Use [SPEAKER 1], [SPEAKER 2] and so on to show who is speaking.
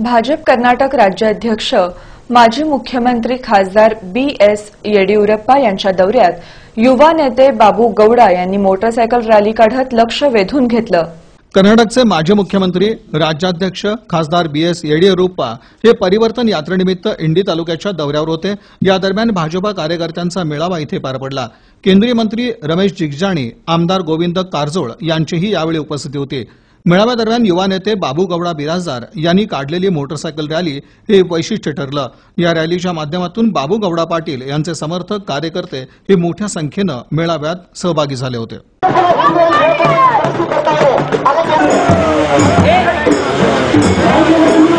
[SPEAKER 1] भाजप कर्नाटक राज्याध्यक्ष माजी मुख्यमंत्री खासदार बी.एस. येडियुरप्पा यांच्या दौऱ्यात युवा नेते बाबू गौडा यांनी मोटरसायकल रॅली काढत लक्ष वेधून घेतलं।
[SPEAKER 2] कर्नाटकचे माजी मुख्यमंत्री राज्याध्यक्ष खासदार बी.एस. येडियुरप्पा हे परिवर्तन यात्रेनिमित्त इंडी तालुक्याच्या दौऱ्यावर होते। या दरम्यान भाजपा कार्यकर्त्यांचा मेळावा इथे पार पडला। केंद्रीय मंत्री रमेश जिगजाणी, आमदार गोविंद कारजोळ यांचीही यावेळी उपस्थिती होती। मेळाव्यादरम्यान युवा नेते बाबू गौडा बिराजदार यांनी काढलेली मोटरसायकल रॅली हे वैशिष्ट्य ठरलं। या रॅलीच्या माध्यमातून बाबू गौडा पाटील यांचे समर्थक कार्यकर्ते हे मोठ्या संख्येनं मेळाव्यात सहभागी झाले होते।
[SPEAKER 3] Hey!